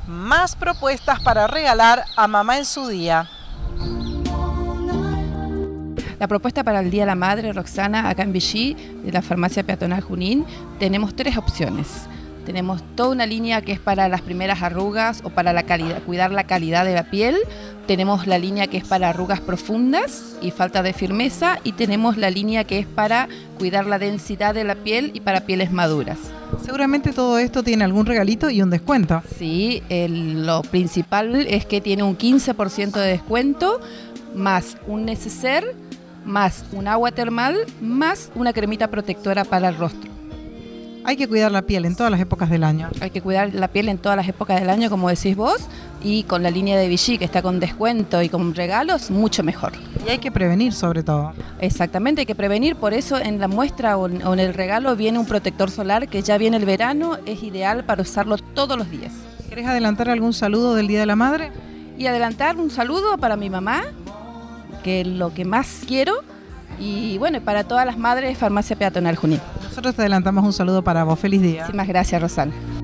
Más propuestas para regalar a mamá en su día. La propuesta para el Día de la Madre, Roxana, acá en Vichy, de la Farmacia Peatonal Junín, tenemos 3 opciones. Tenemos toda una línea que es para las primeras arrugas o para cuidar la calidad de la piel. Tenemos la línea que es para arrugas profundas y falta de firmeza. Y tenemos la línea que es para cuidar la densidad de la piel y para pieles maduras. Seguramente todo esto tiene algún regalito y un descuento. Sí, lo principal es que tiene un 15% de descuento, más un neceser, más un agua termal, más una cremita protectora para el rostro. Hay que cuidar la piel en todas las épocas del año. Hay que cuidar la piel en todas las épocas del año, como decís vos, y con la línea de Vichy, que está con descuento y con regalos, mucho mejor. Y hay que prevenir sobre todo. Exactamente, hay que prevenir, por eso en la muestra o en el regalo viene un protector solar que ya viene el verano, es ideal para usarlo todos los días. ¿Querés adelantar algún saludo del Día de la Madre? Y adelantar un saludo para mi mamá, que es lo que más quiero, y bueno, para todas las madres de Farmacia Peatonal Junín. Nosotros te adelantamos un saludo para vos. Feliz día. Muchísimas gracias, Rosana.